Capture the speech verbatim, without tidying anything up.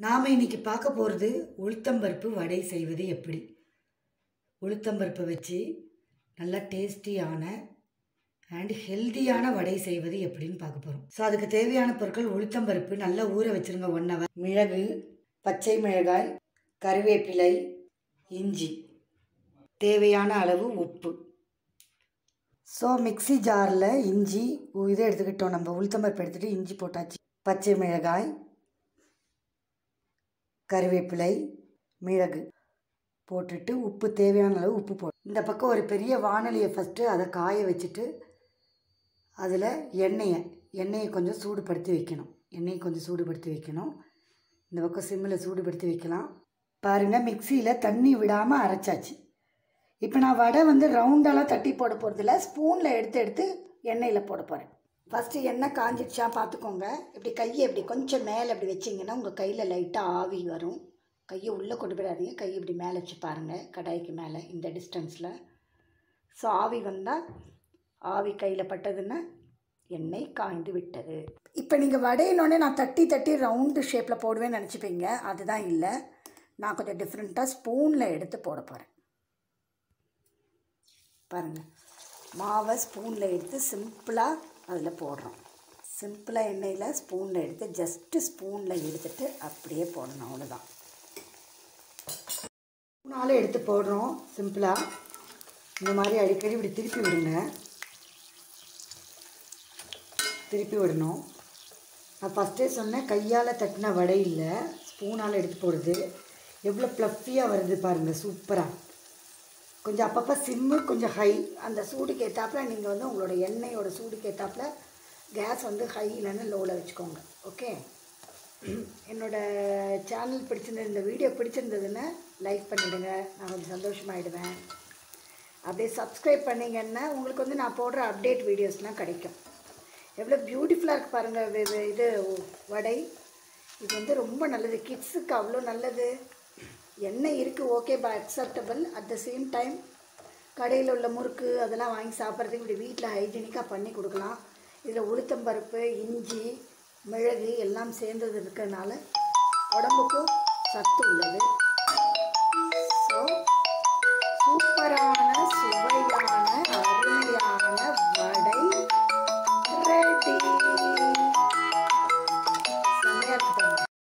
நாம் இன்னைக்கு பார்க்க போகிறது உளுத்தம்பருப்பு வடை செய்வது எப்படி. உளுத்தம்பருப்பை வச்சு நல்லா டேஸ்டியான அண்ட் ஹெல்த்தியான வடை செய்வது எப்படின்னு பார்க்க போகிறோம். ஸோ அதுக்கு தேவையான பொருட்கள் உளுத்தம்பருப்பு நல்லா ஊற வச்சுருங்க ஒன் ஹவர், மிளகு, பச்சை மிளகாய், கருவேப்பிலை, இஞ்சி, தேவையான அளவு உப்பு. ஸோ மிக்சி ஜாரில் இஞ்சி இதை எடுத்துக்கிட்டோம். நம்ம உளுத்தம்பருப்பு எடுத்துகிட்டு இஞ்சி போட்டாச்சு. பச்சை மிளகாய், கருவேப்பிலை, மிளகு போட்டுட்டு உப்பு தேவையான அளவு உப்பு போட்டு இந்த பக்கம் ஒரு பெரிய வானலியை ஃபஸ்ட்டு அதை காய வச்சுட்டு அதில் எண்ணெயை எண்ணெயை கொஞ்சம் சூடுபடுத்தி வைக்கணும். எண்ணெயை கொஞ்சம் சூடுபடுத்தி வைக்கணும். இந்த பக்கம் சிம்மில் சூடுபடுத்தி வைக்கலாம். பாருங்கள், மிக்சியில் தண்ணி விடாமல் அரைச்சாச்சு. இப்போ நான் வடை வந்து ரவுண்டெல்லாம் தட்டி போட போகிறதில்ல, ஸ்பூனில் எடுத்து எடுத்து எண்ணெயில் போட போகிறேன். ஃபஸ்ட்டு எண்ணெய் காஞ்சிடுச்சா பார்த்துக்கோங்க. இப்படி கையை இப்படி கொஞ்சம் மேலே இப்படி வச்சிங்கன்னா உங்கள் கையில் லைட்டாக ஆவி வரும். கையை உள்ளே கொண்டு போயிடாதீங்க, கையை இப்படி மேலே வச்சு பாருங்கள், கடாய்க்கு மேலே இந்த டிஸ்டன்ஸில். ஸோ ஆவி வந்தால், ஆவி கையில் பட்டதுன்னா எண்ணெய் காய்ந்து விட்டது. இப்போ நீங்கள் வடையினோடனே நான் தட்டி தட்டி ரவுண்டு ஷேப்பில் போடுவேன்னு நினச்சிப்பீங்க. அதுதான் இல்லை, நான் கொஞ்சம் டிஃப்ரெண்ட்டாக ஸ்பூனில் எடுத்து போட போகிறேன். பாருங்கள், மாவை ஸ்பூனில் எடுத்து சிம்பிளாக அதில் போடுறோம். சிம்பிளாக எண்ணெயில் ஸ்பூனில் எடுத்து ஜஸ்ட்டு ஸ்பூனில் எடுத்துகிட்டு அப்படியே போடணும், அவ்வளோதான். ஸ்பூனால் எடுத்து போடுறோம் சிம்பிளாக. இந்த மாதிரி அடிக்கடி இப்படி திருப்பி விடுங்க, திருப்பி விடணும். நான் ஃபஸ்ட்டே சொன்னேன், கையால் தட்டின வடை இல்லை, ஸ்பூனால் எடுத்து போடுது. எவ்வளோ ப்ளஃபியாக வருது பாருங்கள், சூப்பராக. கொஞ்சம் அப்பப்போ சிம்மு கொஞ்சம் ஹை, அந்த சூடுக்கு ஏற்றாப்பில் நீங்கள் வந்து உங்களோட எண்ணெயோட சூடுக்கு ஏற்றாப்பில் கேஸ் வந்து ஹை இல்லைன்னு லோவில் வச்சுக்கோங்க. ஓகே, என்னோடய சேனல் பிடிச்சிருந்த இந்த வீடியோ பிடிச்சிருந்ததுன்னு லைக் பண்ணிவிடுங்க, நான் கொஞ்சம் சந்தோஷமாகிடுவேன். அப்படியே சப்ஸ்கிரைப் பண்ணிங்கன்னா உங்களுக்கு வந்து நான் போடுற அப்டேட் வீடியோஸ்லாம் கிடைக்கும். எவ்வளோ பியூட்டிஃபுல்லாக இருக்குது பாருங்கள் இது வடை. இது வந்து ரொம்ப நல்லது, கிட்ஸுக்கு அவ்வளோ நல்லது. எண்ணெய் இருக்குது, okay, by acceptable. At the same time கடையில் உள்ள முறுக்கு அதெல்லாம் வாங்கி சாப்பிட்றதுக்கு இப்படி வீட்டில் ஹைஜீனிக்காக பண்ணி கொடுக்கலாம். இதில் உளுத்தம்பருப்பு, இஞ்சி, மிளகு எல்லாம் சேர்ந்தது இருக்கிறதுனால உடம்புக்கும் சத்து உள்ளது.